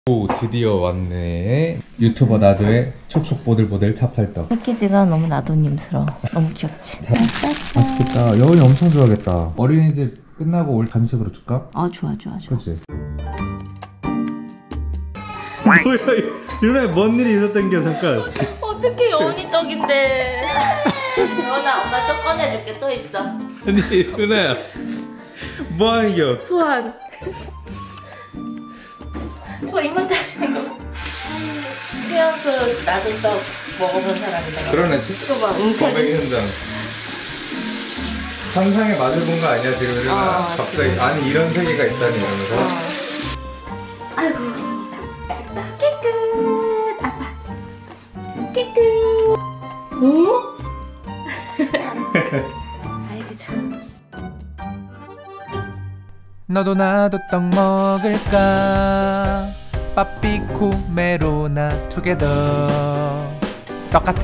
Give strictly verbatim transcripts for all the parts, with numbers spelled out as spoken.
오, 드디어 왔네. 유튜버 나도의 촉촉보들보들 찹쌀떡. 패키지가 너무 나도님스러워. 너무 귀엽지? 자, 맛있겠다. 여운이 엄청 좋아하겠다. 어린이집 끝나고 올 간식으로 줄까? 아 좋아 좋아 좋아. 그렇지. 뭐야, 유나야, 뭔 일이 있었던 게 잠깐. 어떻게 여운이 떡인데? 여운아, 엄마 떡 꺼내줄게. 또 있어. 아니, 유나야, 뭐 하는 겨? 소환. 저 입맛 다시는 거. 최연소 나도 떡 먹어본 사람이다. 그러네, 이거 봐, 웅크리. 범행 현장. 상상에 맞을 본 거 아니야 지금 유나? 아, 갑자기 진짜. 아니 이런 세계가 있다니 이러면서. 어. 아이고, 됐다. 깨끗. 아빠. 깨끗. 오? 아이고 참. 너도 나도 떡 먹을까 빠삐코 메로나 투게더 똑같아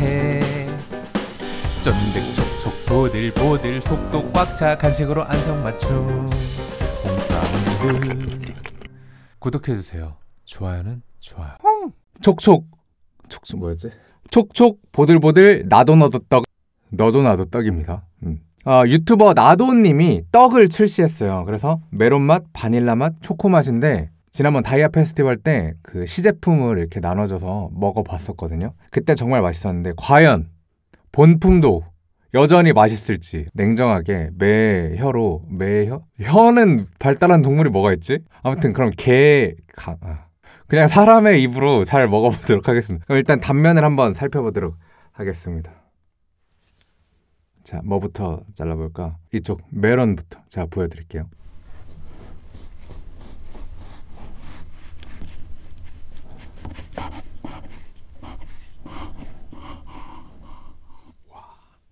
쫀득촉촉 보들보들 속도 꽉 차 간식으로 안성맞춤 홈사운드 구독해주세요. 좋아요는 좋아요. 촉촉 촉촉 뭐였지? 촉촉 보들보들 나도 너도 떡 너도 나도 떡입니다. 음. 어, 유튜버 나도님이 떡을 출시했어요. 그래서 메론맛, 바닐라맛, 초코맛인데 지난번 다이아 페스티벌 때 그 시제품을 이렇게 나눠줘서 먹어봤었거든요. 그때 정말 맛있었는데 과연 본품도 여전히 맛있을지 냉정하게 매혀로 매혀? 혀는 발달한 동물이 뭐가 있지? 아무튼 그럼 개... 가, 아. 그냥 사람의 입으로 잘 먹어보도록 하겠습니다. 그럼 일단 단면을 한번 살펴보도록 하겠습니다. 자, 뭐부터 잘라볼까? 이쪽 메론부터 제가 보여드릴게요. 와.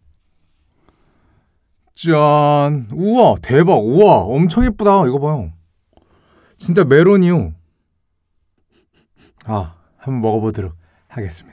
짠! 우와, 대박! 우와, 엄청 예쁘다. 이거 봐요. 진짜 메론이요. 아, 한번 먹어보도록 하겠습니다.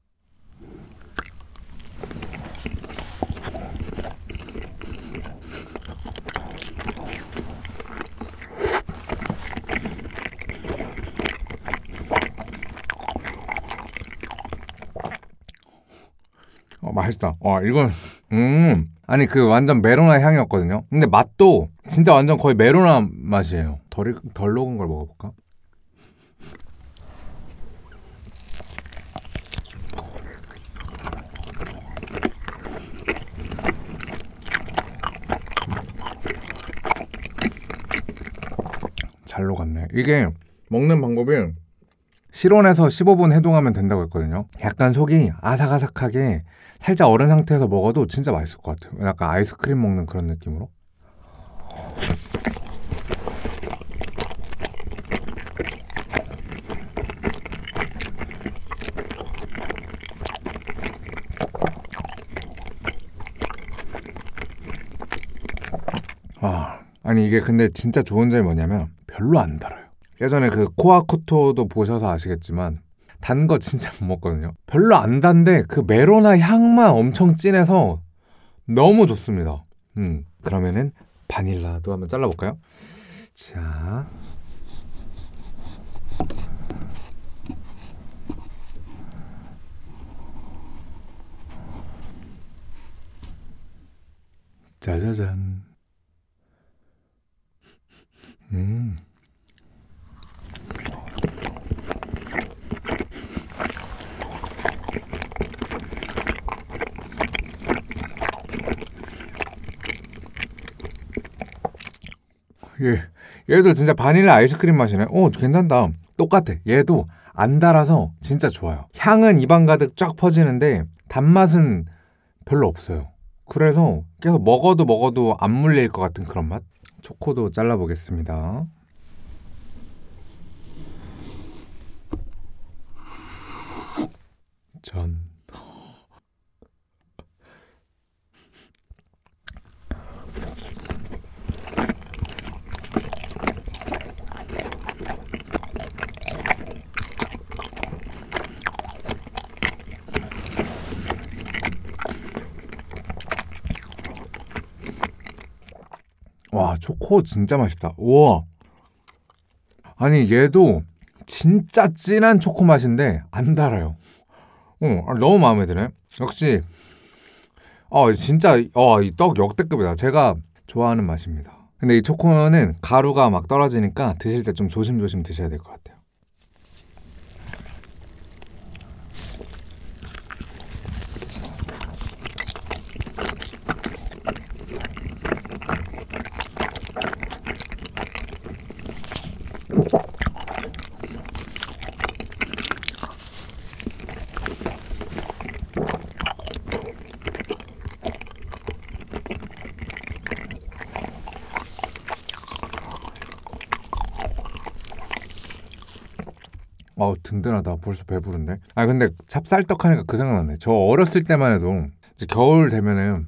어, 맛있다. 어, 이건, 음, 아니, 그 완전 메로나 향이었거든요. 근데 맛도 진짜 완전 거의 메로나 맛이에요. 덜, 덜 녹은 걸 먹어볼까? 잘 녹았네. 이게 먹는 방법이 실온에서 십오 분 해동하면 된다고 했거든요. 약간 속이 아삭아삭하게 살짝 얼은 상태에서 먹어도 진짜 맛있을 것 같아요. 약간 아이스크림 먹는 그런 느낌으로. 아, 아니 이게 근데 진짜 좋은 점이 뭐냐면 별로 안 달아요. 예전에 그 코아코토도 보셔서 아시겠지만 단 거 진짜 못 먹거든요. 별로 안 단데 그 메로나 향만 엄청 진해서 너무 좋습니다. 음, 그러면은 바닐라도 한번 잘라볼까요? 자, 짜자잔. 음. 예, 얘도 진짜 바닐라 아이스크림 맛이네. 오, 괜찮다. 똑같아. 얘도 안 달아서 진짜 좋아요. 향은 입안 가득 쫙 퍼지는데 단맛은 별로 없어요. 그래서 계속 먹어도 먹어도 안 물릴 것 같은 그런 맛. 초코도 잘라보겠습니다. 전 와, 초코 진짜 맛있다. 우와. 아니 얘도 진짜 진한 초코 맛인데 안 달아요. 어, 너무 마음에 드네. 역시 어 진짜 어, 이 떡 역대급이다. 제가 좋아하는 맛입니다. 근데 이 초코는 가루가 막 떨어지니까 드실 때 좀 조심조심 드셔야 될 것 같아요. 어우 든든하다. 벌써 배부른데. 아 근데 찹쌀떡 하니까 그 생각나네. 저 어렸을 때만 해도 이제 겨울 되면은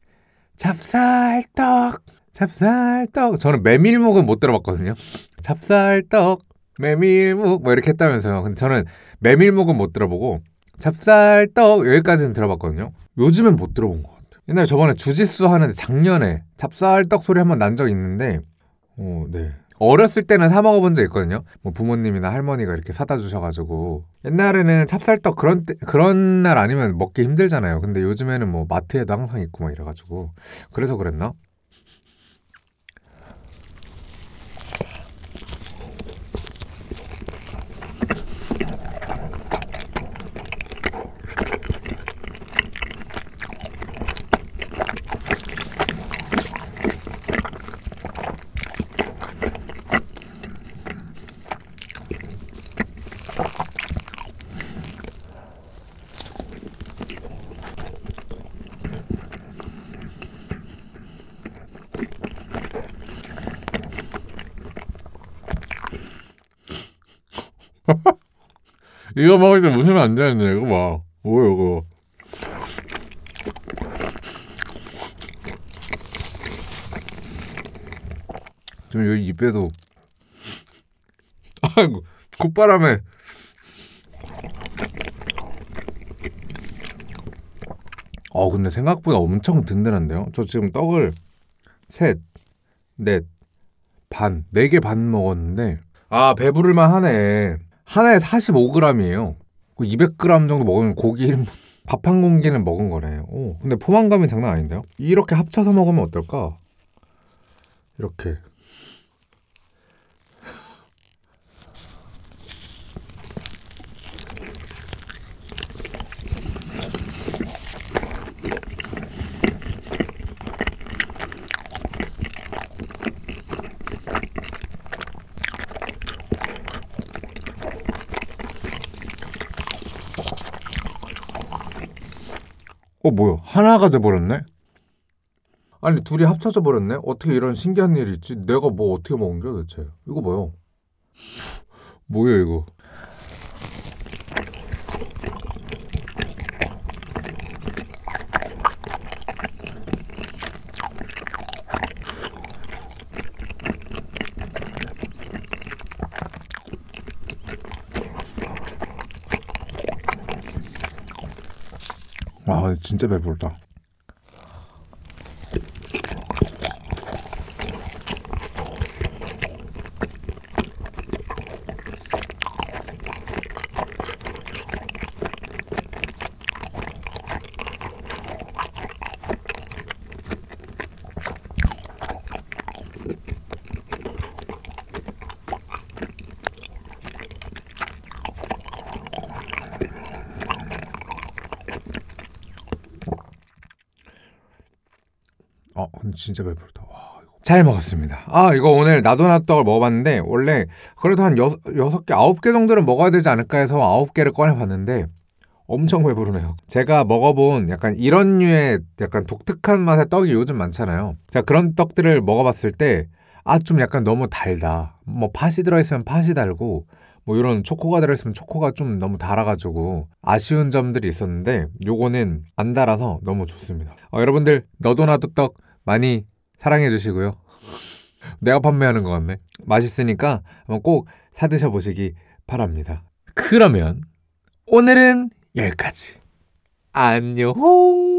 찹쌀떡 찹쌀떡 저는 메밀묵은 못 들어봤거든요. 찹쌀떡 메밀묵 뭐 이렇게 했다면서요. 근데 저는 메밀묵은 못 들어보고 찹쌀떡 여기까지는 들어봤거든요. 요즘엔 못 들어본 것 같아요. 옛날에 저번에 주짓수 하는데 작년에 찹쌀떡 소리 한번 난 적 있는데 어, 네. 어렸을 때는 사 먹어본 적 있거든요. 뭐 부모님이나 할머니가 이렇게 사다 주셔가지고. 옛날에는 찹쌀떡 그런 때, 그런 날 아니면 먹기 힘들잖아요. 근데 요즘에는 뭐 마트에도 항상 있고 막 이래가지고 그래서 그랬나? 이거 먹을 때 웃으면 안 되는데 이거 봐. 뭐야 이거. 좀 여기 입에도 아이고 콧바람에 어 근데 생각보다 엄청 든든한데요. 저 지금 떡을 셋, 넷, 반, 네 개 반 먹었는데 아 배부를만 하네. 하나에 사십오 그램이에요. 이백 그램 정도 먹으면 고기 일 인분 밥 한 공기는 먹은 거네. 오, 근데 포만감이 장난 아닌데요? 이렇게 합쳐서 먹으면 어떨까? 이렇게 어 뭐야 하나가 돼버렸네? 아니 둘이 합쳐져 버렸네? 어떻게 이런 신기한 일이 있지? 내가 뭐 어떻게 먹은 거야 도대체? 이거 뭐야? 뭐야 이거? 아 진짜 배부르다. 어, 근데 진짜 배부르다. 와, 이거. 잘 먹었습니다. 아, 이거 오늘 나도나떡을 먹어봤는데 원래 그래도 한 여, 여섯 개, 아홉 개 정도는 먹어야 되지 않을까 해서 아홉 개를 꺼내봤는데 엄청 배부르네요. 제가 먹어본 약간 이런 류의 약간 독특한 맛의 떡이 요즘 많잖아요. 제가 그런 떡들을 먹어봤을 때 아, 좀 약간 너무 달다. 뭐 팥이 들어있으면 팥이 달고 뭐 이런 초코가 들어있으면 초코가 좀 너무 달아가지고 아쉬운 점들이 있었는데 요거는 안 달아서 너무 좋습니다. 어, 여러분들 너도나도 떡 많이 사랑해 주시고요. 내가 판매하는 것 같네. 맛있으니까 한번 꼭 사드셔 보시기 바랍니다. 그러면 오늘은 여기까지. 안녕.